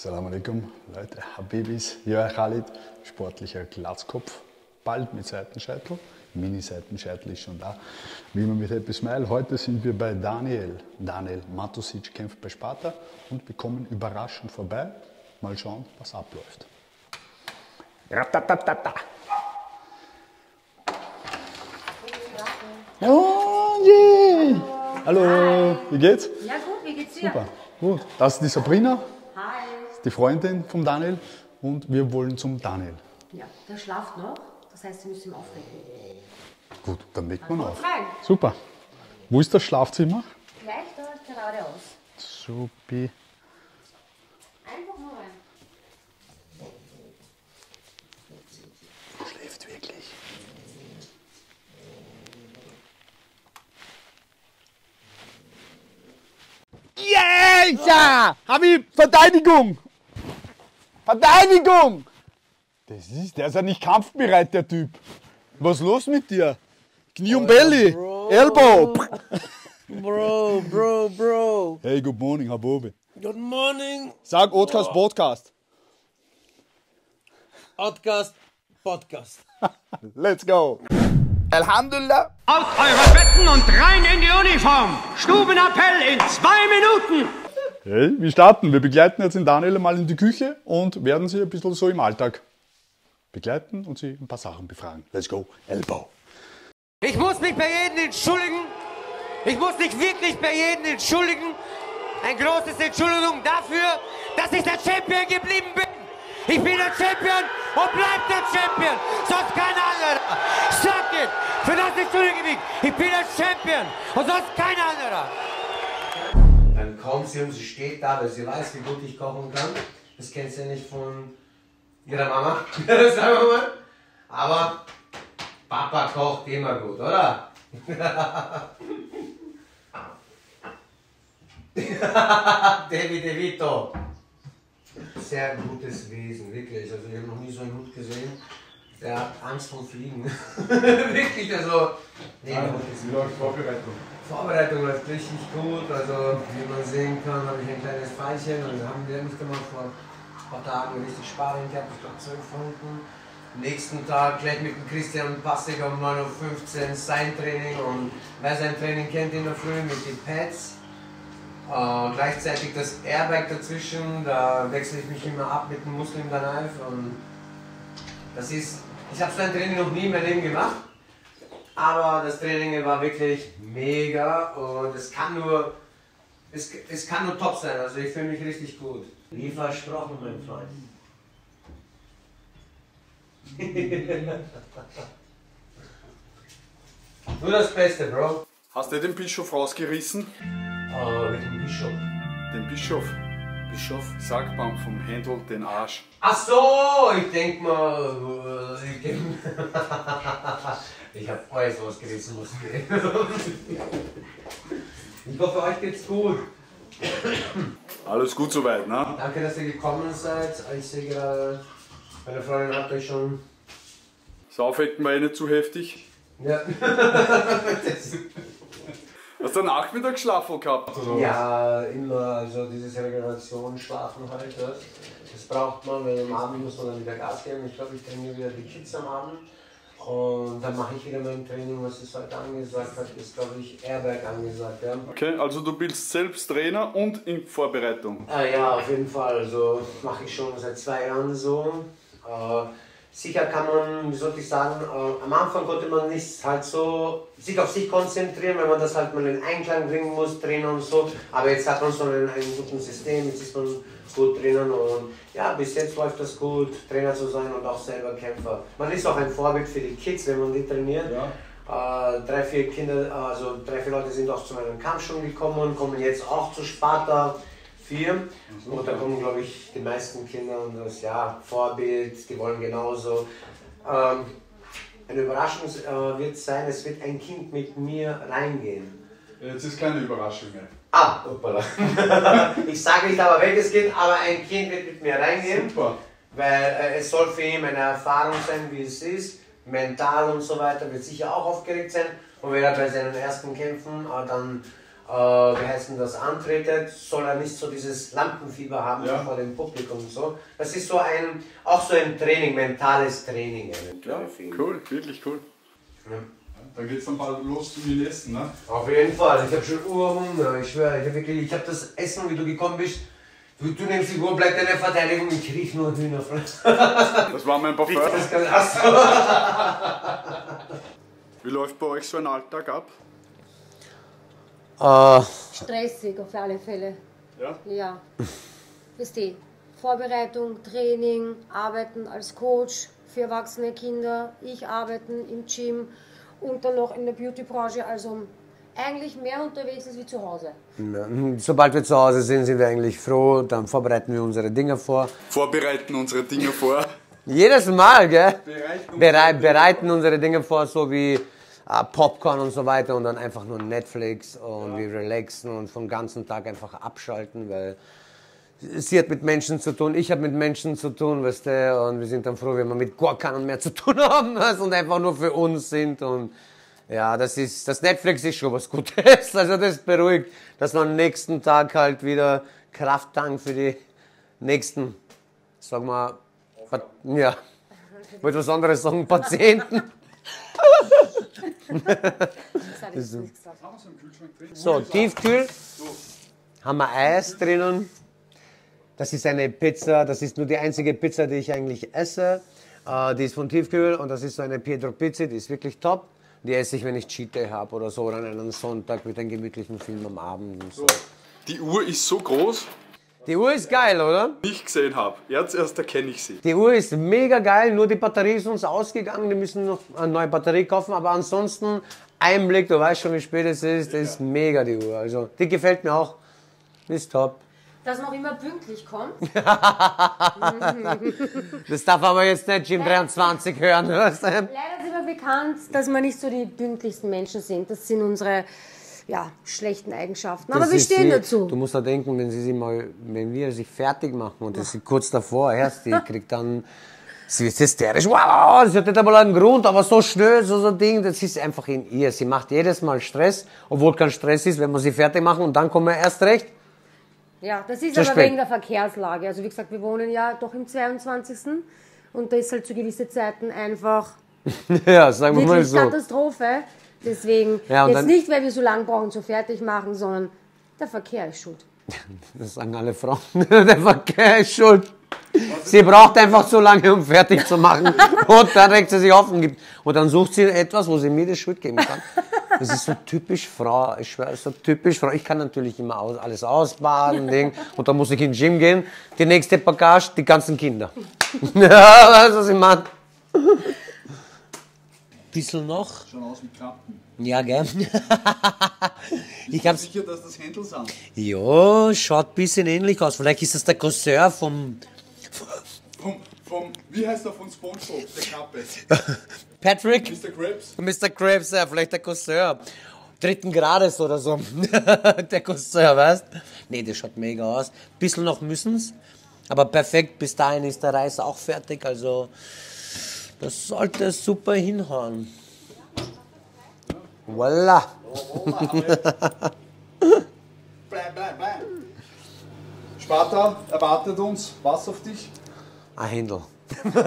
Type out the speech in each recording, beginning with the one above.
Assalamu alaikum, Leute, Habibis, ja Khalid, sportlicher Glatzkopf, bald mit Seitenscheitel, Mini-Seitenscheitel ist schon da, wie immer mit Happy Smile. Heute sind wir bei Daniel Matusic kämpft bei Sparta und wir kommen überraschend vorbei, mal schauen, was abläuft. Ratatatata. Oh, yeah. Hallo, wie geht's? Ja gut, wie geht's dir? Super, gut. Das ist die Sabrina. Hi. Die Freundin vom Daniel und wir wollen zum Daniel. Ja, der schlaft noch, das heißt, wir müssen ihn aufwecken. Gut, dann legt man auf. Rein. Super. Wo ist das Schlafzimmer? Gleich da geradeaus. Supi. Einfach nur rein. Schläft wirklich. Ja! Habib, Verteidigung! Verteidigung! Der ist ja nicht kampfbereit, der Typ. Was ist los mit dir? Knie und Belly, Elbow. Bro. Hey, good morning, Habibi. Good morning, Sag Podcast. Podcast. Let's go. Alhamdulillah. Aus euren Betten und rein in die Uniform. Stubenappell in 2 Minuten. Hey, wir starten. Wir begleiten jetzt den Daniel mal in die Küche und werden sie ein bisschen so im Alltag begleiten und sie ein paar Sachen befragen. Let's go. Elbow. Ich muss mich bei jedem entschuldigen. Ich muss mich wirklich bei jedem entschuldigen. Ein großes Entschuldigung dafür, dass ich der Champion geblieben bin. Ich bin der Champion und bleib der Champion. Sonst kein anderer. Sag it. Für das entschuldige ich mich. Ich bin der Champion und sonst kein anderer. Dann kommt sie und sie steht da, weil sie weiß, wie gut ich kochen kann. Das kennt sie nicht von ihrer Mama, sagen wir mal. Aber Papa kocht immer gut, oder? David DeVito. Sehr gutes Wesen, wirklich. Also ich habe noch nie so einen Hund gesehen. Der hat Angst vom Fliegen. Wirklich, also. Nee, Wie läuft Vorbereitung? Vorbereitung läuft richtig gut, also wie man sehen kann, habe ich ein kleines Pfeilchen und haben wir nicht gemacht vor ein paar Tagen richtig Sparring gehabt, ich glaube 12 Runden. Am nächsten Tag gleich mit dem Christian Passig um 9:15 Uhr sein Training und wer sein Training kennt in der Früh mit den Pads. Gleichzeitig das Airbag dazwischen, da wechsle ich mich immer ab mit dem Muslim Danif und das ist, ich habe so ein Training noch nie in meinem Leben gemacht. Aber das Training war wirklich mega und es kann nur top sein, also ich fühle mich richtig gut. Wie versprochen, mein Freund. Nur das Beste, Bro. Hast du den Bischof rausgerissen? Welchen Bischof? Den Bischof. Sackbaum vom Händel, den Arsch. Ach so, ich denk mal, ich habe alles rausgerissen, muss gehen. Ich hoffe, euch geht's gut. Alles gut soweit, ne? Danke, dass ihr gekommen seid. Ich sehe gerade, meine Freundin hat euch schon. Das Aufwecken war eh nicht zu heftig. Ja. Hast du einen Nachmittagsschlafel gehabt? Oder? Ja, immer, also dieses Regeneration, Schlafen halt, das braucht man, weil am Abend muss man dann wieder Gas geben. Ich glaube, ich trainiere wieder die Kids am Abend und dann mache ich wieder mein Training, was es heute angesagt hat, ist glaube ich Airbag angesagt. Ja. Okay, also du bist selbst Trainer und in Vorbereitung. Ja, auf jeden Fall, also mache ich schon seit 2 Jahren so. Sicher kann man, wie sollte ich sagen, am Anfang konnte man nicht halt so sich auf sich konzentrieren, wenn man das halt mal in Einklang bringen muss, Trainer und so. Aber jetzt hat man so ein gutes System, jetzt ist man gut drinnen und ja, bis jetzt läuft das gut, Trainer zu sein und auch selber Kämpfer. Man ist auch ein Vorbild für die Kids, wenn man die trainiert. Ja. 3, 4 Kinder, also 3, 4 Leute sind auch zu meinem Kampf schon gekommen, kommen jetzt auch zu Sparta 4. Und da kommen, glaube ich, die meisten Kinder und das Vorbild, die wollen genauso. Eine Überraschung wird sein, es wird ein Kind mit mir reingehen. Jetzt ist keine Überraschung mehr. Ah, hoppala. Ich sage nicht aber welches Kind, aber ein Kind wird mit mir reingehen. Super. Weil es soll für ihn eine Erfahrung sein, wie es ist. Mental und so weiter, wird sicher auch aufgeregt sein. Und wenn er bei seinen ersten Kämpfen dann wie heißt denn das, antretet, soll er nicht so dieses Lampenfieber haben Ja. vor dem Publikum und so. Das ist so auch so ein Training, mentales Training. Ja, cool, wirklich cool. Ja. Dann geht's dann bald los zum Essen, ne? Auf jeden Fall, ich habe schon Urhunger, ich schwöre, ich habe das Essen, wie du gekommen bist, du nimmst die Uhr, bleibt deine Verteidigung, ich riech nur Hühnerfleisch. Das war mein Parfum. Das kann, achso. Wie läuft bei euch so ein Alltag ab? Stressig auf alle Fälle. Ja? Ja. Wisst ihr, Vorbereitung, Training, Arbeiten als Coach für erwachsene Kinder, ich arbeiten im Gym und dann noch in der Beauty-Branche, also eigentlich mehr unterwegs als wie zu Hause. Sobald wir zu Hause sind, sind wir eigentlich froh. Dann vorbereiten wir unsere Dinge vor. Vorbereiten unsere Dinge vor. Jedes Mal, gell? Bereiten Bereiten unsere Dinge vor, so wie Popcorn und so weiter und dann einfach nur Netflix und wir relaxen und vom ganzen Tag einfach abschalten, weil sie hat mit Menschen zu tun, ich habe mit Menschen zu tun, weißt du, und wir sind dann froh, wenn wir mit gar keinem mehr zu tun haben und einfach nur für uns sind und ja, das Netflix ist schon was Gutes, also das beruhigt, dass man am nächsten Tag halt wieder Kraft tankt für die nächsten, sagen wir, ja, ich wollte was anderes sagen, Patienten. So, Tiefkühl, haben wir Eis drinnen. Das ist eine Pizza, das ist nur die einzige Pizza, die ich eigentlich esse. Die ist von Tiefkühl und das ist so eine Pietro Pizza, die ist wirklich top. Die esse ich, wenn ich Cheat Day habe oder so, oder an einem Sonntag mit einem gemütlichen Film am Abend. Und so. Die Uhr ist so groß, Die Uhr ist geil, oder? wie ich gesehen habe. Jetzt erst erkenne ich sie. Die Uhr ist mega geil, nur die Batterie ist uns ausgegangen, wir müssen noch eine neue Batterie kaufen, aber ansonsten Einblick, du weißt schon, wie spät es ist, das ist mega die Uhr. Also, die gefällt mir auch, ist top. Dass man auch immer pünktlich kommt. Das darf aber jetzt nicht Gym 23 hören, hörst du? Leider sind wir bekannt, dass wir nicht so die pünktlichsten Menschen sind. Das sind unsere schlechten Eigenschaften. Aber Das wir ist stehen sie- dazu. Du musst da denken, wenn wir sie fertig machen und das ist kurz davor, erst die kriegt dann, sie ist hysterisch, wow, sie hat nicht einmal einen Grund, aber so schnell, so ein Ding, das ist einfach in ihr. Sie macht jedes Mal Stress, obwohl kein Stress ist, wenn wir sie fertig machen und dann kommen wir erst recht. Ja, das ist Zu aber spät. wegen der Verkehrslage. Also wie gesagt, wir wohnen ja doch im 22. Und da ist halt zu gewissen Zeiten einfach Ja, sagen wir mal wirklich so. Katastrophe. Deswegen, Ja, und jetzt dann- nicht, weil wir so lange brauchen zum Fertigmachen, sondern der Verkehr ist schuld. Das sagen alle Frauen. Der Verkehr ist schuld. Sie braucht einfach so lange, um fertig zu machen. Und dann regt sie sich auf und dann sucht sie etwas, wo sie mir die Schuld geben kann. Das ist so typisch Frau. Ich schwöre, so typisch Frau. Ich kann natürlich immer alles ausbaden, Ding. Und dann muss ich in den Gym gehen. Die nächste Bagage, die ganzen Kinder. Ja, weißt du, was ich meine? Bisschen noch? Schon aus mit Klappen. Ja, gell? Ich bin sicher, dass das Händel sind. Ja, schaut ein bisschen ähnlich aus. Vielleicht ist das der Cousin vom Wie heißt der von SpongeBob, der Kappe? Patrick. Mr. Krabs? Mr. Krabs, ja, vielleicht der Cousin. 3. Grades oder so. Der Cousin, weißt? Nee, das schaut mega aus. Bisschen noch müssen's. Aber perfekt, bis dahin ist der Reis auch fertig. Also, das sollte super hinhauen. Voila. Sparta erwartet uns. Was auf dich? Ein Händel. Der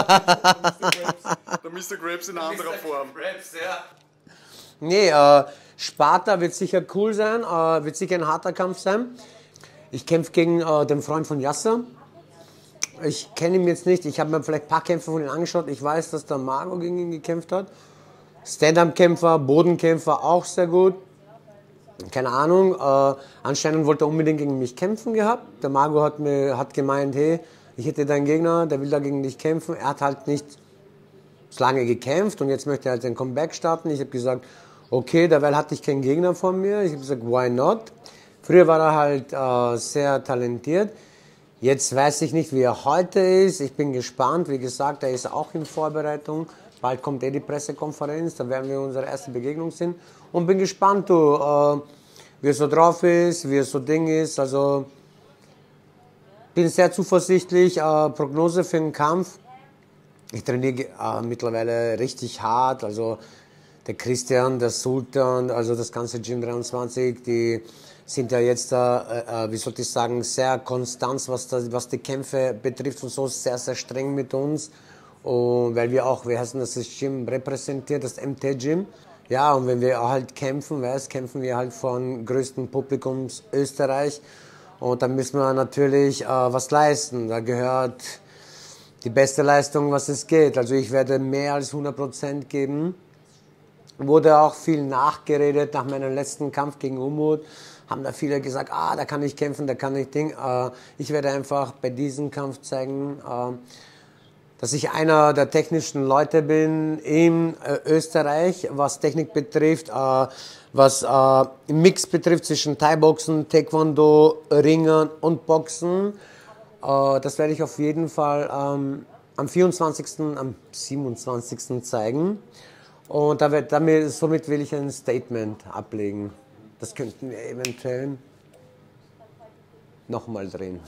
Mr. Krabs in anderer Form. Nee, Sparta wird sicher cool sein, wird sicher ein harter Kampf sein. Ich kämpfe gegen den Freund von Yasser. Ich kenne ihn jetzt nicht, ich habe mir vielleicht ein paar Kämpfe von ihm angeschaut. Ich weiß, dass der Margo gegen ihn gekämpft hat. Stand-up-Kämpfer, Bodenkämpfer, auch sehr gut. Keine Ahnung, anscheinend wollte er unbedingt gegen mich kämpfen gehabt. Der Margo hat gemeint, hey, ich hätte deinen Gegner, der will da gegen dich kämpfen. Er hat halt nicht so lange gekämpft und jetzt möchte er halt sein Comeback starten. Ich habe gesagt, okay, derweil hatte ich keinen Gegner von mir. Ich habe gesagt, why not? Früher war er halt sehr talentiert. Jetzt weiß ich nicht, wie er heute ist. Ich bin gespannt. Wie gesagt, er ist auch in Vorbereitung. Bald kommt die Pressekonferenz, da werden wir unsere erste Begegnung sehen. Und bin gespannt, wie er so drauf ist, wie er so Ding ist. Also bin sehr zuversichtlich. Prognose für den Kampf. Ich trainiere mittlerweile richtig hart. Also der Christian, der Sultan, also das ganze Gym 23, die sind ja jetzt da, wie soll ich sagen, sehr konstant, was die Kämpfe betrifft und so, sehr, sehr streng mit uns. Und weil wir auch, wie heißt das Gym repräsentiert, das MT-Gym. Ja, und wenn wir halt kämpfen, kämpfen wir halt von größten Publikums Österreich. Und da müssen wir natürlich was leisten. Da gehört die beste Leistung, was es geht. Also ich werde mehr als 100% geben. Wurde auch viel nachgeredet nach meinem letzten Kampf gegen Umut. Haben da viele gesagt, da kann ich kämpfen, da kann ich Ding. Ich werde einfach bei diesem Kampf zeigen, dass ich einer der technischen Leute bin in Österreich, was Technik betrifft, was Mix betrifft zwischen Thai-Boxen, Taekwondo, Ringen und Boxen. Das werde ich auf jeden Fall am 24., am 27. zeigen. Und somit will ich ein Statement ablegen. Das könnten wir eventuell nochmal drehen.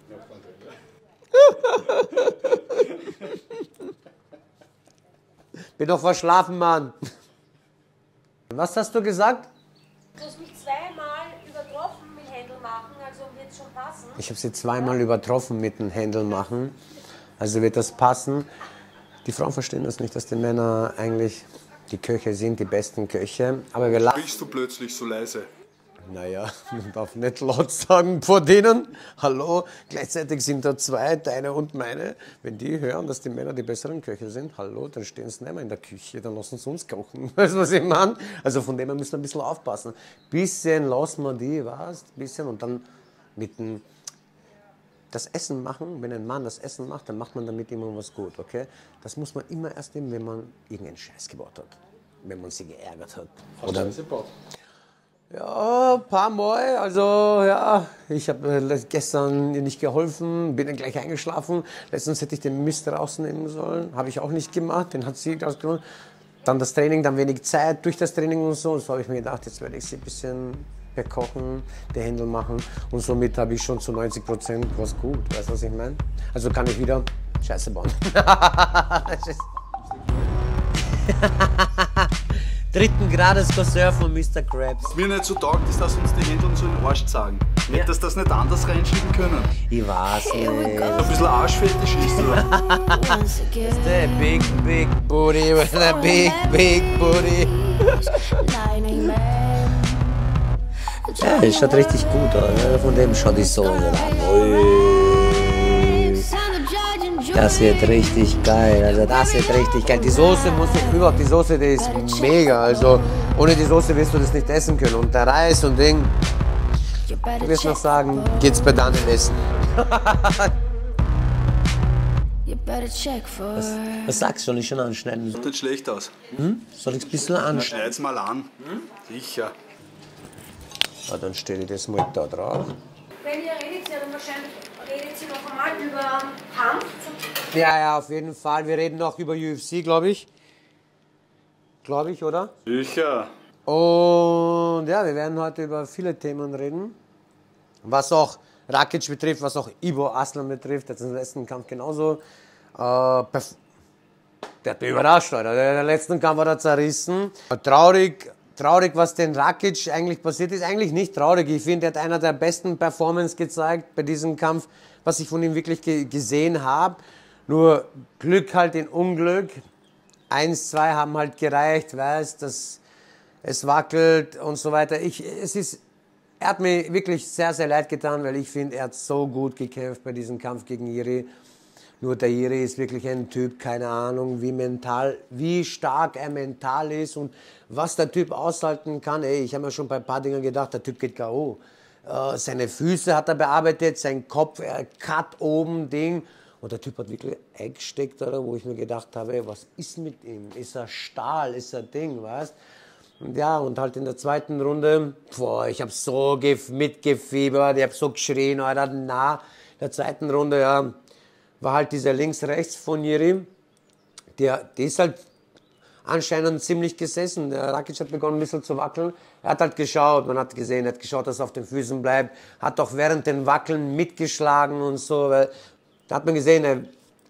Bin doch verschlafen, Mann. Was hast du gesagt? Du hast mich zweimal übertroffen mit Händel machen, also wird es schon passen. Ich habe sie zweimal übertroffen mit dem Händel machen, also wird das passen. Die Frauen verstehen das nicht, dass die Männer eigentlich die Köche sind, die besten Köche. Aber wir lachen. Sprichst du plötzlich so leise? Naja, man darf nicht laut sagen vor denen. Hallo, gleichzeitig sind da zwei, deine und meine. Wenn die hören, dass die Männer die besseren Köche sind, hallo, dann stehen sie nicht mehr in der Küche, dann lassen sie uns kochen. Weißt du, was ich meine? Also von dem her müssen wir ein bisschen aufpassen. Bisschen lassen wir die, was? Bisschen und dann mit dem das Essen machen, wenn ein Mann das Essen macht, dann macht man damit immer was gut, okay? Das muss man immer erst nehmen, wenn man irgendeinen Scheiß gebaut hat. Wenn man sie geärgert hat. Oder? Ja, ein paar Mal. Also, ja, ich habe gestern nicht geholfen, bin dann gleich eingeschlafen. Letztens hätte ich den Mist rausnehmen sollen. Habe ich auch nicht gemacht, den hat sie rausgenommen. Dann das Training, dann wenig Zeit durch das Training und so. So habe ich mir gedacht, jetzt werde ich sie ein bisschen bekochen, die Händel machen. Und somit habe ich schon zu 90% was gut. Weißt du, was ich meine? Also kann ich wieder Scheiße bauen. Dritten Grades Cousin von Mr. Krabs. Was mir nicht so taugt, ist, dass uns die Händler so in den Arsch sagen. Ja. Hättest das nicht anders reinschieben können? Ich weiß nicht. Ein bisschen Arschfetisch ist du. Der big booty with a big booty. Ja, schaut richtig gut aus. Von dem schaut die Soße an. Das wird richtig geil. Also das wird richtig geil. Die Soße muss ich überhaupt. Die Soße, die ist mega. Also ohne die Soße wirst du das nicht essen können. Und der Reis und Ding. Du wirst noch sagen, geht's bei Daniel essen. Was sagst du? Soll ich schon anschneiden? Sieht nicht schlecht aus. Soll ich ein bisschen anschneiden? Schneid's mal an. Sicher. Ja, dann stelle ich das mal da drauf. Wenn ihr redet, dann wahrscheinlich redet ihr noch einmal über Kampf. Ja, auf jeden Fall. Wir reden noch über UFC, glaube ich. Glaube ich, oder? Sicher. Und ja, wir werden heute über viele Themen reden. Was auch Rakic betrifft, was auch Ivo Aslan betrifft. Das ist im letzten Kampf genauso. Der hat mich überrascht, Alter. Der letzten Kampf hat er zerrissen. Traurig, was den Rakic eigentlich passiert ist. Eigentlich nicht traurig. Ich finde, er hat einer der besten Performances gezeigt bei diesem Kampf, was ich von ihm wirklich gesehen habe. Nur Glück halt in Unglück. 1, 2 haben halt gereicht, weißt, dass es wackelt und so weiter. Er hat mir wirklich sehr, sehr leid getan, weil ich finde, er hat so gut gekämpft bei diesem Kampf gegen Jiri. Nur der Jiri ist wirklich ein Typ, keine Ahnung, wie stark er mental ist und was der Typ aushalten kann. Ey, ich habe mir schon bei ein paar Dingen gedacht, der Typ geht K.O. Seine Füße hat er bearbeitet, sein Kopf, Cut oben, Ding. Und der Typ hat wirklich eingesteckt, oder, wo ich mir gedacht habe, ey, was ist mit ihm? Ist er Stahl, ist er Ding, weißt? Und ja, und halt in der zweiten Runde, ich habe so mitgefiebert, ich habe so geschrien, Alter, in der zweiten Runde, ja, war halt dieser links-rechts von Jiri, der ist halt anscheinend ziemlich gesessen. Der Rakic hat begonnen ein bisschen zu wackeln. Er hat halt geschaut, man hat gesehen, er hat geschaut, dass er auf den Füßen bleibt, hat auch während den Wackeln mitgeschlagen und so, weil da hat man gesehen,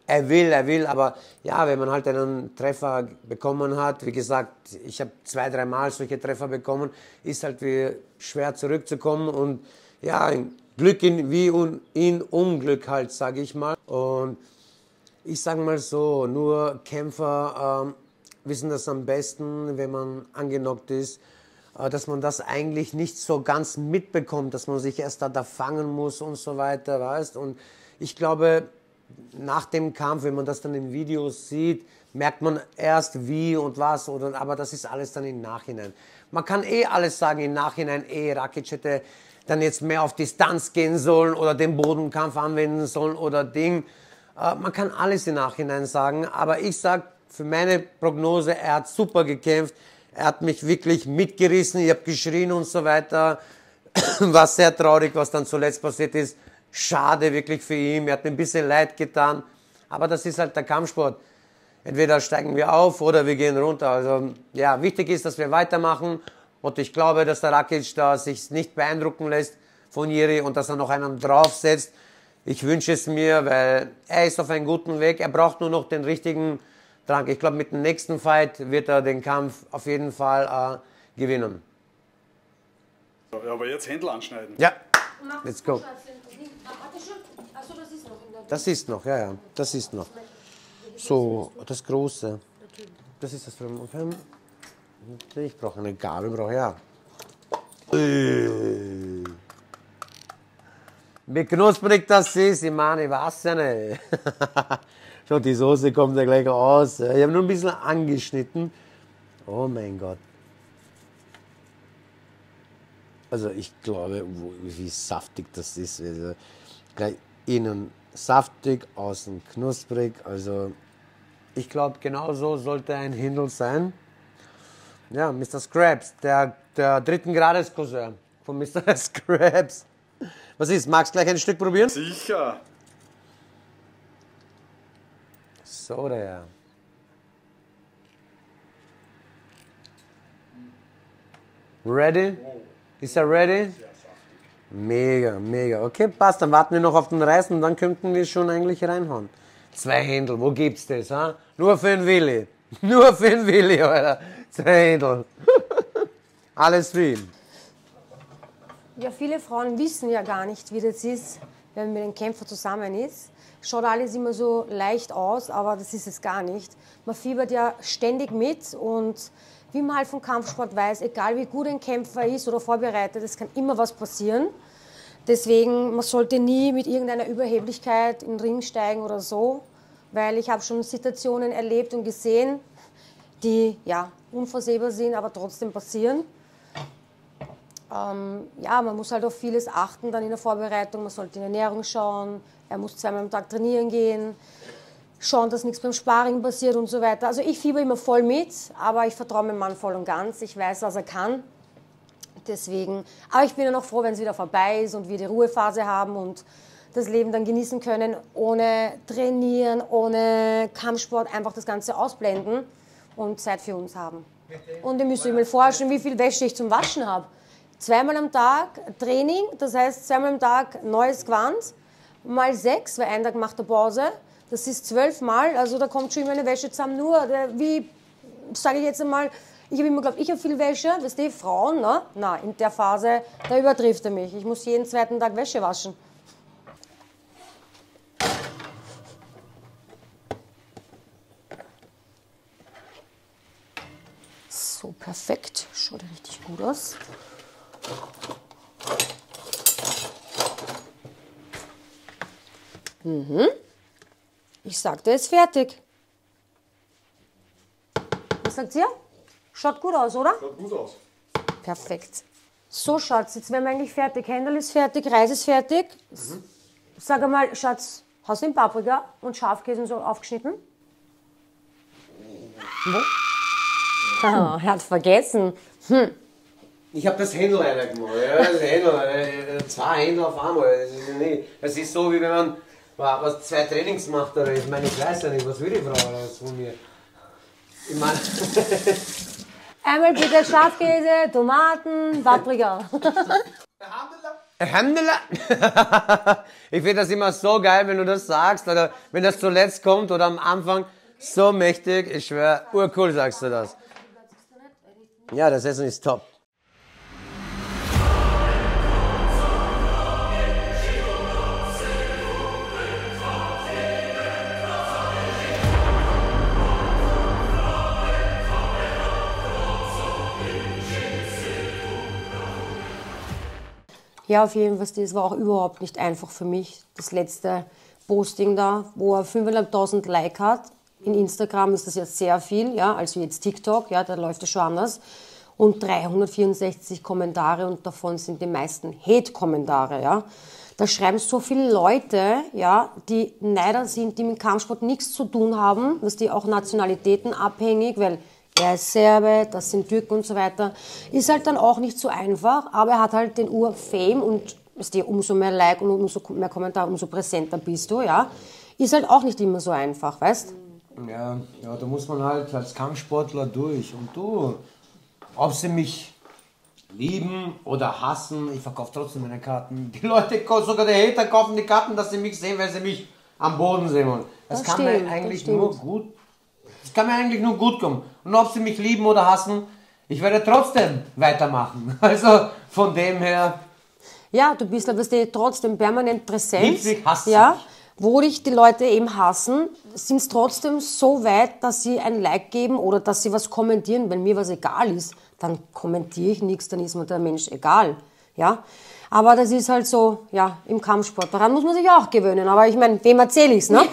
Er will, aber ja, wenn man halt einen Treffer bekommen hat, wie gesagt, ich habe 2, 3 Mal solche Treffer bekommen, ist halt wie schwer zurückzukommen und ja, Glück in Unglück halt, sage ich mal. Und ich sage mal so, nur Kämpfer wissen das am besten, wenn man angenockt ist, dass man das eigentlich nicht so ganz mitbekommt, dass man sich erst da fangen muss und so weiter, weißt. Und ich glaube, nach dem Kampf, wenn man das dann in Videos sieht, merkt man erst wie und was, aber das ist alles dann im Nachhinein. Man kann alles sagen im Nachhinein, Rakic hätte dann jetzt mehr auf Distanz gehen sollen oder den Bodenkampf anwenden sollen oder Ding. Man kann alles im Nachhinein sagen, aber ich sage für meine Prognose, er hat super gekämpft, er hat mich wirklich mitgerissen, ich habe geschrien und so weiter. War sehr traurig, was dann zuletzt passiert ist. Schade wirklich für ihn, mir hat mir ein bisschen leid getan, aber das ist halt der Kampfsport. Entweder steigen wir auf oder wir gehen runter. Also ja, wichtig ist, dass wir weitermachen und ich glaube, dass der Rakic da sich nicht beeindrucken lässt von Jiri und dass er noch einen draufsetzt. Ich wünsche es mir, weil er ist auf einem guten Weg. Er braucht nur noch den richtigen Drang. Ich glaube, mit dem nächsten Fight wird er den Kampf auf jeden Fall gewinnen. Ja, aber jetzt Händel anschneiden. Ja, let's go. Achso, das ist noch in der. Das ist noch, ja, das ist noch. So, das Große. Das ist das für ich brauche eine Gabel, ja. Wie knusprig das ist, ich meine, ich weiß ja nicht. Schau, die Soße kommt ja gleich aus. Ich habe nur ein bisschen angeschnitten. Oh mein Gott. Also ich glaube, wie saftig das ist. Also gleich innen saftig, außen knusprig. Also ich glaube, genau so sollte ein Händel sein. Ja, Mr. Scraps, der 3. Grades Cousin von Mr. Scraps. Was ist, magst du gleich ein Stück probieren? Sicher. So, der. Ready? Ist er ready? Mega, mega. Okay, passt. Dann warten wir noch auf den Reis und dann könnten wir schon eigentlich reinhauen. 2 Händel, wo gibt's das? Ha? Nur für den Willi. Nur für den Willi, Alter. 2 Händel. Alles für ihn. Ja, viele Frauen wissen ja gar nicht, wie das ist, wenn man mit einem Kämpfer zusammen ist. Schaut alles immer so leicht aus, aber das ist es gar nicht. Man fiebert ja ständig mit und wie man halt vom Kampfsport weiß, egal wie gut ein Kämpfer ist oder vorbereitet, es kann immer was passieren. Deswegen, man sollte nie mit irgendeiner Überheblichkeit in den Ring steigen oder so, weil ich habe schon Situationen erlebt und gesehen, die ja unvorsehbar sind, aber trotzdem passieren. Ja, man muss halt auf vieles achten dann in der Vorbereitung. Man sollte in die Ernährung schauen, er muss 2-mal am Tag trainieren gehen, schauen, dass nichts beim Sparring passiert und so weiter. Also ich fieber immer voll mit, aber ich vertraue meinem Mann voll und ganz. Ich weiß, was er kann. Deswegen, aber ich bin ja noch froh, wenn es wieder vorbei ist und wir die Ruhephase haben und das Leben dann genießen können, ohne Trainieren, ohne Kampfsport, einfach das Ganze ausblenden und Zeit für uns haben. Und ihr müsst euch mal vorstellen, wie viel Wäsche ich zum Waschen habe. 2-mal am Tag Training, das heißt 2-mal am Tag neues Gewand, mal 6, weil ein Tag macht er Pause. Das ist 12 Mal, also da kommt schon immer eine Wäsche zusammen. Nur, wie sage ich jetzt einmal, ich habe immer geglaubt, ich habe viel Wäsche, weißt du, Frauen, ne? Na, in der Phase, da übertrifft er mich. Ich muss jeden 2. Tag Wäsche waschen. So, perfekt. Schaut ja richtig gut aus. Ich sagte, er ist fertig. Was sagt ihr? Schaut gut aus, oder? Schaut gut aus. Perfekt. So, Schatz, jetzt wären wir eigentlich fertig. Händel ist fertig, Reis ist fertig. Sag einmal, Schatz, hast du den Paprika und Schafkäse so aufgeschnitten? Wo? Er hat vergessen. Ich habe das Händel einer gemacht. Ja, das Händel, 2 Händel auf einmal. Das ist so, wie wenn man was 2 Trainings macht. Oder ich meine, ich weiß ja nicht, was will die Frau alles von mir? Ich meine. Einmal bitte Schafkäse, Tomaten, Paprika. Alhamdulillah. Ich finde das immer so geil, wenn du das sagst, oder wenn das zuletzt kommt oder am Anfang. So mächtig, ich schwöre, urcool sagst du das. Ja, das Essen ist top. Ja, auf jeden Fall, das war auch überhaupt nicht einfach für mich. Das letzte Posting da, wo er 5.500 Like hat. In Instagram ist das jetzt sehr viel, ja, also jetzt TikTok, ja, da läuft es schon anders. Und 364 Kommentare und davon sind die meisten Hate-Kommentare, ja. Da schreiben so viele Leute, ja, die Neider sind, die mit Kampfsport nichts zu tun haben, was die auch Nationalitäten abhängig, weil er ist Serbe, das sind Türken und so weiter. Ist halt dann auch nicht so einfach, aber er hat halt den Ur-Fame und umso mehr Like und umso mehr Kommentare, umso präsenter bist du, ja. Ist halt auch nicht immer so einfach, weißt? Ja, da muss man halt als Kampfsportler durch. Und du, ob sie mich lieben oder hassen, ich verkaufe trotzdem meine Karten. Die Leute, sogar die Hater kaufen die Karten, dass sie mich sehen, weil sie mich am Boden sehen wollen. Das kann mir eigentlich nur gut. Das kann mir eigentlich nur gut kommen. Und ob sie mich lieben oder hassen, ich werde trotzdem weitermachen. Also von dem her. Ja, du bist aber trotzdem permanent präsent. Liebst mich, hasst ja, mich. Wo dich die Leute eben hassen, sind es trotzdem so weit, dass sie ein Like geben oder dass sie was kommentieren. Wenn mir was egal ist, dann kommentiere ich nichts, dann ist mir der Mensch egal. Ja? Aber das ist halt so, ja, im Kampfsport. Daran muss man sich auch gewöhnen. Aber ich meine, wem erzähle ich's, ne?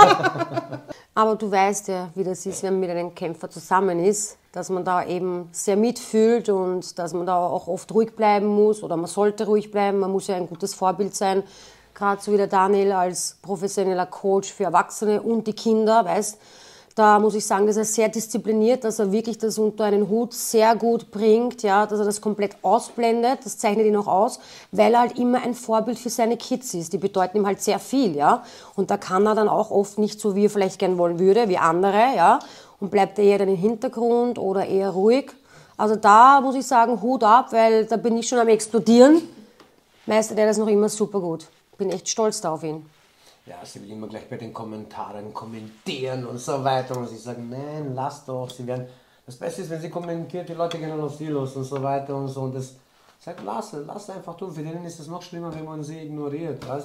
Aber du weißt ja, wie das ist, wenn man mit einem Kämpfer zusammen ist, dass man da eben sehr mitfühlt und dass man da auch oft ruhig bleiben muss oder man sollte ruhig bleiben. Man muss ja ein gutes Vorbild sein. Gerade so wie der Daniel als professioneller Coach für Erwachsene und die Kinder, weißt, da muss ich sagen, dass er sehr diszipliniert, dass er wirklich das unter einen Hut sehr gut bringt, ja, dass er das komplett ausblendet, das zeichnet ihn auch aus, weil er halt immer ein Vorbild für seine Kids ist. Die bedeuten ihm halt sehr viel, ja, und da kann er dann auch oft nicht so, wie er vielleicht gern wollen würde, wie andere, ja, und bleibt eher dann im Hintergrund oder eher ruhig. Also da muss ich sagen, Hut ab, weil da bin ich schon am Explodieren, meistert er das noch immer super gut. Bin echt stolz da auf ihn. Ja, sie will immer gleich bei den Kommentaren kommentieren und so weiter. Und sie sagen, nein, lass doch. Das Beste ist, wenn sie kommentiert, die Leute gehen dann auf sie los und so weiter und so. Und das sagt, lass einfach tun. Für denen ist es noch schlimmer, wenn man sie ignoriert. Weißt?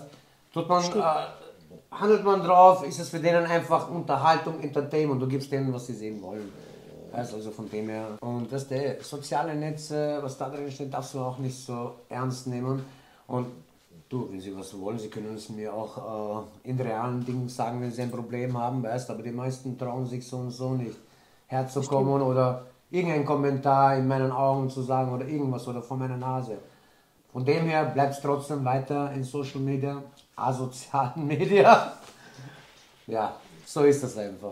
Handelt man drauf, ist es für denen einfach Unterhaltung, Entertainment. Du gibst denen, was sie sehen wollen. Also von dem her. Und das soziale Netze, was da drin steht, darfst du auch nicht so ernst nehmen. Und du, wenn sie was wollen, sie können es mir auch in realen Dingen sagen, wenn sie ein Problem haben, weißt, aber die meisten trauen sich so und so nicht herzukommen oder irgendeinen Kommentar in meinen Augen zu sagen oder irgendwas oder vor meiner Nase. Von dem her bleibst trotzdem weiter in Social Media, asozialen Media. Ja, so ist das einfach.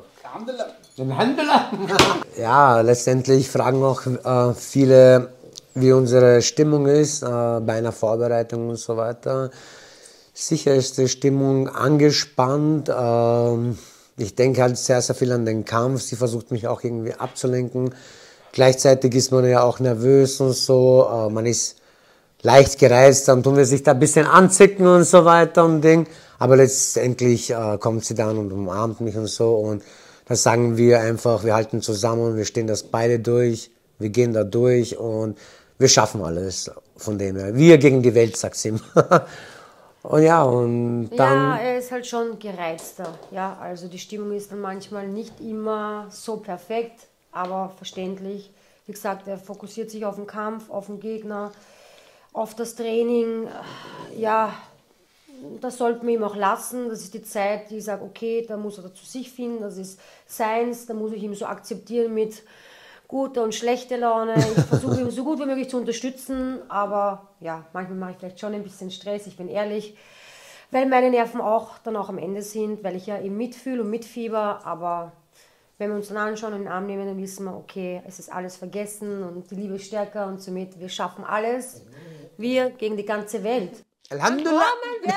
Ja, letztendlich fragen auch viele, wie unsere Stimmung ist bei einer Vorbereitung und so weiter. Sicher ist die Stimmung angespannt. Ich denke halt sehr, sehr viel an den Kampf. Sie versucht mich auch irgendwie abzulenken. Gleichzeitig ist man ja auch nervös und so. Man ist leicht gereizt, dann tun wir sich da ein bisschen anzicken und so weiter und Ding. Aber letztendlich kommt sie dann und umarmt mich und so. Und dann sagen wir einfach, wir halten zusammen, wir stehen das beide durch, wir gehen da durch und wir schaffen alles von dem her. Wir gegen die Welt, sagt sie immer. Und ja, und dann... Ja, er ist halt schon gereizter. Ja, also die Stimmung ist dann manchmal nicht immer so perfekt, aber verständlich. Wie gesagt, er fokussiert sich auf den Kampf, auf den Gegner, auf das Training. Ja, das sollten wir ihm auch lassen. Das ist die Zeit, die sagt, okay, da muss er zu sich finden, das ist seins, da muss ich ihm so akzeptieren mit gute und schlechte Laune. Ich versuche ihn so gut wie möglich zu unterstützen, aber ja, manchmal mache ich vielleicht schon ein bisschen Stress, ich bin ehrlich, weil meine Nerven auch dann auch am Ende sind, weil ich ja eben mitfühle und mitfieber, aber wenn wir uns dann anschauen und in den Arm nehmen, dann wissen wir, okay, es ist alles vergessen und die Liebe ist stärker und somit, wir schaffen alles, wir gegen die ganze Welt. Alhamdulillah.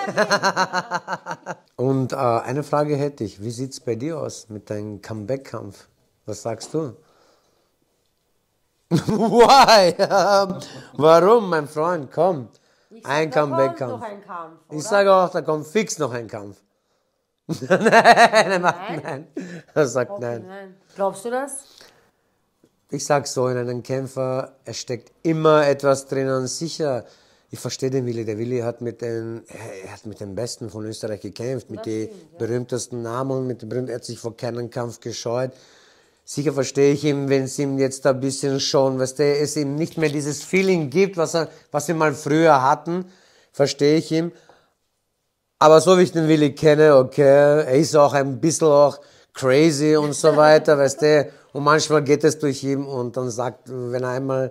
Und eine Frage hätte ich, wie sieht es bei dir aus mit deinem Comeback-Kampf? Was sagst du? Why? Warum, mein Freund? Komm. Ein Da Comeback-Kampf. kommt noch ein Kampf, Ich oder? sage auch, da kommt fix noch ein Kampf. Nein. Er sagt Okay, nein. nein. Glaubst du das? Ich sag so, in einem Kämpfer, es steckt immer etwas drinnen. Sicher, ich verstehe den Willi. Der Willi hat mit den Besten von Österreich gekämpft, mit den berühmtesten Namen, er hat sich vor keinem Kampf gescheut. Sicher verstehe ich ihn, wenn es ihm jetzt ein bisschen schon, es ihm nicht mehr dieses Feeling gibt, was wir mal früher hatten, verstehe ich ihn. Aber so wie ich den Willi kenne, okay, er ist auch ein bisschen auch crazy und so weiter, und manchmal geht es durch ihn und dann sagt, wenn er einmal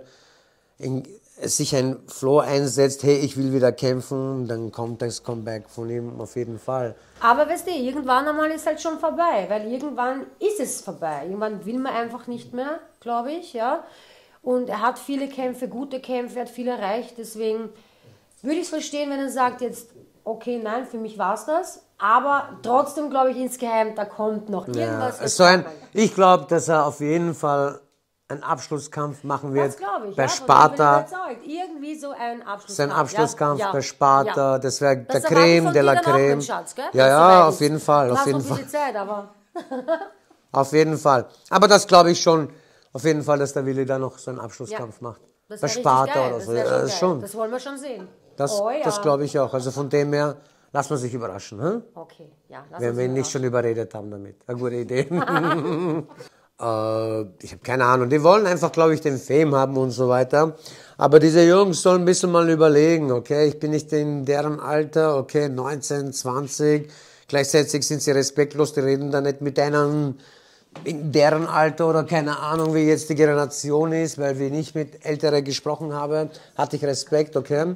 sich ein Flow einsetzt, hey, ich will wieder kämpfen, dann kommt das Comeback von ihm auf jeden Fall. Aber weißt du, irgendwann einmal ist halt schon vorbei, weil irgendwann ist es vorbei. Irgendwann will man einfach nicht mehr, glaube ich, ja. Und er hat viele Kämpfe, gute Kämpfe, er hat viel erreicht, deswegen würde ich es verstehen, wenn er sagt jetzt, okay, nein, für mich war es das, aber trotzdem glaube ich insgeheim, da kommt noch irgendwas. Ich glaube, dass er auf jeden Fall einen Abschlusskampf machen wird Das glaube ich, bei ja, Sparta. Irgendwie so ein Abschlusskampf. Sein Abschlusskampf ja, bei Sparta, ja. das wäre der Das Creme de la erwarte ich von dir dann auch, Creme. mein Schatz, gell? Ja, Wenn's ja, soweit auf ist. jeden Fall, Du auf hast jeden noch ein Fall. bisschen Zeit, aber Auf jeden Fall. Aber das glaube ich schon, auf jeden Fall, dass der Willi da noch so einen Abschlusskampf macht. das Bei wäre richtig Sparta geil. oder Das so. wäre Ja, schon schon. geil. Das wollen wir schon sehen. Das, Oh ja. das glaube ich auch. Also von dem her, lassen wir sich überraschen. Hm? Okay, ja. Lass Wenn uns wir ihn nicht überraschen. schon überredet haben damit. Eine gute Idee. Ich habe keine Ahnung. Die wollen einfach, glaube ich, den Fame haben und so weiter. Aber diese Jungs sollen ein bisschen mal überlegen, okay? Ich bin nicht in deren Alter, okay, 19, 20. Gleichzeitig sind sie respektlos, die reden da nicht mit einem in deren Alter oder keine Ahnung, wie jetzt die Generation ist, weil wir nicht mit Älteren gesprochen haben, hatte ich Respekt, okay?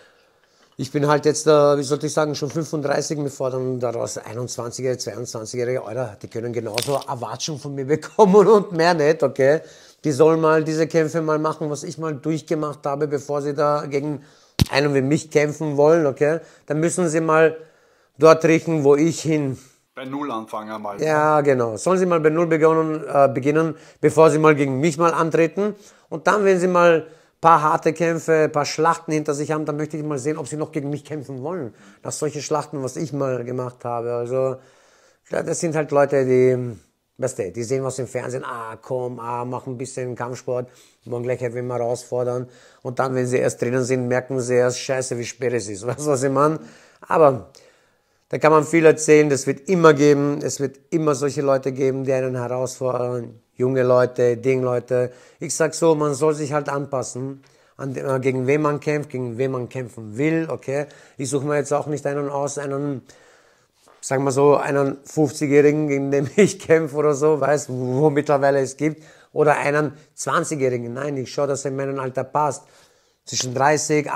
Ich bin halt jetzt, wie sollte ich sagen, schon 35, mir fordern daraus 21-Jährige, 22-Jährige, Alter, die können genauso Erwartungen von mir bekommen und mehr nicht, okay? Die sollen mal diese Kämpfe mal machen, was ich mal durchgemacht habe, bevor sie da gegen einen wie mich kämpfen wollen, okay? Dann müssen sie mal dort riechen, wo ich hin. Bei Null anfangen einmal. Ja, genau. Sollen sie mal bei Null beginnen, bevor sie mal gegen mich mal antreten. Und dann, wenn sie mal ein paar harte Kämpfe, ein paar Schlachten hinter sich haben, dann möchte ich mal sehen, ob sie noch gegen mich kämpfen wollen. Nach solche Schlachten, was ich mal gemacht habe. Also, das sind halt Leute, die, weißt du, die sehen was im Fernsehen, komm, machen ein bisschen Kampfsport, wollen gleich wen mal herausfordern. Und dann, wenn sie erst drinnen sind, merken sie erst, scheiße, wie spät es ist. Weißt du, was ich meine? Aber da kann man viel erzählen, das wird immer geben, es wird immer solche Leute geben, die einen herausfordern, junge Leute, Dingleute. Ich sag so, man soll sich halt anpassen, gegen wen man kämpft, gegen wen man kämpfen will, okay. Ich suche mir jetzt auch nicht einen aus, sagen wir so, einen 50-Jährigen, gegen den ich kämpfe oder so, weiß, wo mittlerweile es gibt, oder einen 20-Jährigen. Nein, ich schaue, dass er in meinem Alter passt. Zwischen 30,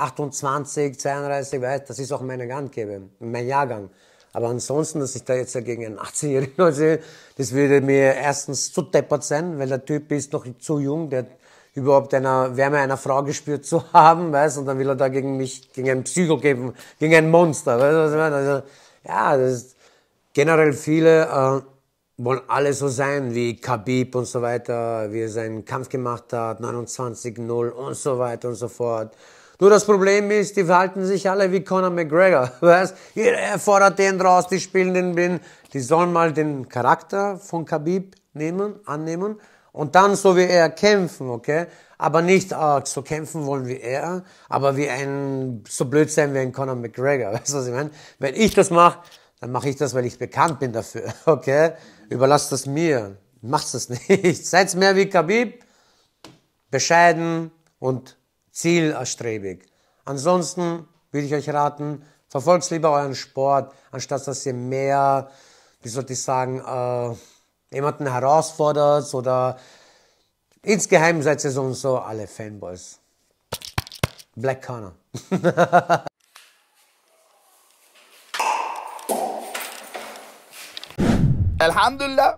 28, 32, weiß, das ist auch meine Angabe, mein Jahrgang. Aber ansonsten, dass ich da jetzt gegen einen 18-Jährigen sehe, das würde mir erstens zu deppert sein, weil der Typ ist noch zu jung, der überhaupt Wärme einer Frau gespürt zu haben, weißt, und dann will er da gegen mich, gegen einen Psycho kämpfen, gegen ein Monster, weißt du, was ich meine? Also, ja, das ist generell viele, wollen alle so sein wie Khabib und so weiter, wie er seinen Kampf gemacht hat, 29-0 und so weiter und so fort. Nur das Problem ist, die verhalten sich alle wie Conor McGregor, weißt? Er fordert den raus, die spielen den Bin. Die sollen mal den Charakter von Khabib annehmen und dann so wie er kämpfen, okay? Aber nicht so kämpfen wollen wie er, aber so blöd sein wie ein Conor McGregor, weißt du, was ich meine? Wenn ich das mache, dann mache ich das, weil ich bekannt bin dafür, okay? Überlasst das mir, macht das nicht. Seid mehr wie Khabib, bescheiden und zielerstrebig. Ansonsten würde ich euch raten, verfolgt lieber euren Sport, anstatt dass ihr mehr, wie sollte ich sagen, jemanden herausfordert oder insgeheim seid ihr so und so alle Fanboys. Black Conor. Alhamdulillah.